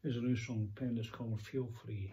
Here's a new song pen that's called Feel Free.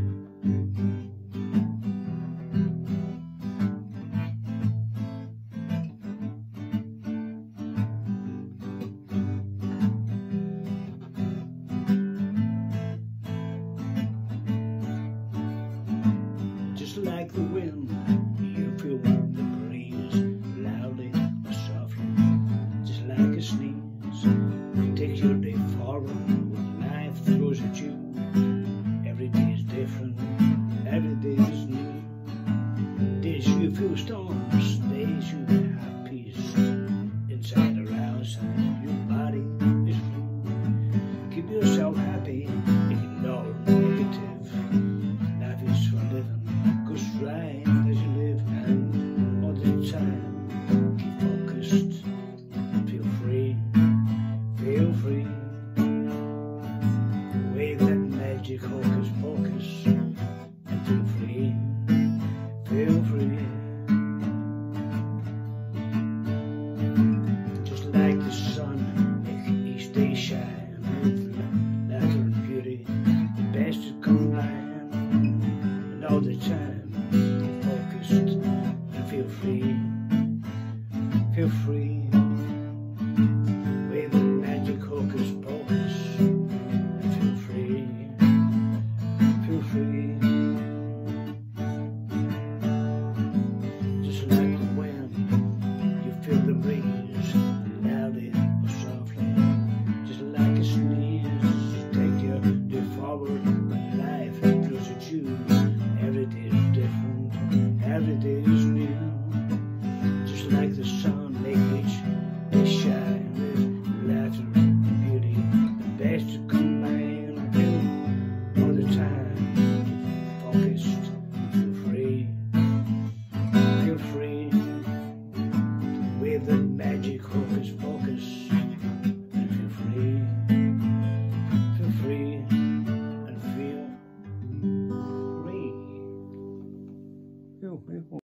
Just like the wind, you feel the breeze, loudly or softly, just like a sneeze. Take your day forward when life throws at you. Every day is different, every day is new. Days you feel storms, days you have peace. Inside or outside, your body is free. Keep yourself happy, ignore negative. Life is for living, go stride as you live, and all the time keep focused. Feel free, feel free. Wave that magic hocus pocus and feel free, feel free. Just like the sun, make each day shine with laughter and beauty. The best is combined, and all the time keep focused and feel free, feel free. Wave that magic hocus pocus and feel free, feel free. Just like the wind, you feel the breeze, loudly or softly, just like a sneeze. Take your day forward when life throws at you. Every day is different, every day is new. Just like the sun, make each day shine with laughter and beauty. The best to combine and all the time focused. Feel free, feel free. With the magic hocus pocus.